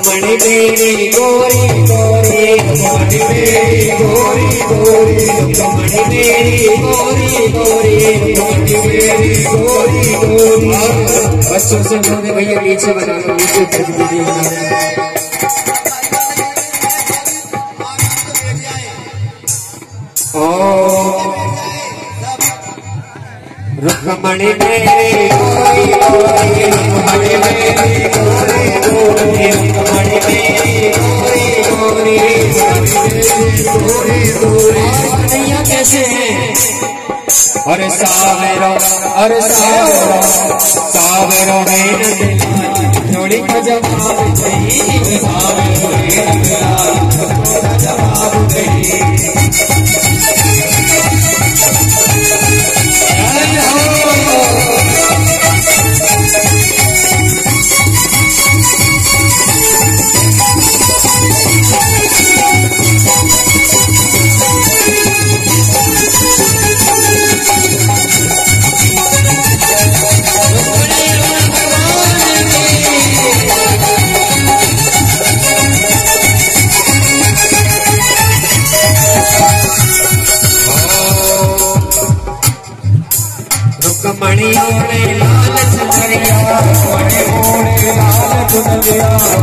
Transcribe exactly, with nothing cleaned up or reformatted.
रुक्मणी मेरी गोरी गोरी रुक्मणी मेरी गोरी गोरी रुक्मणी मेरी गोरी गोरी रुक्मणी मेरी गोरी गोरी। बच्चों से बोले भैया पीछे बना लो, पीछे कर दीजिए। रुक्मणी मेरी गोरी गोरी रुक्मणी मेरी गोरी गोरी रुक्मणी मेरी गोरी गोरी गोरी गोरी। कन्हैया कैसे हैं? अरे सावेरो अरे सावेरो सावेरो है जोड़ी का जवाब नहीं, सावेरो है जवाब नहीं। रुक्मणी ओढ़े लाल चुनरिया, रुक्मणी ओढ़े लाल चुनरिया।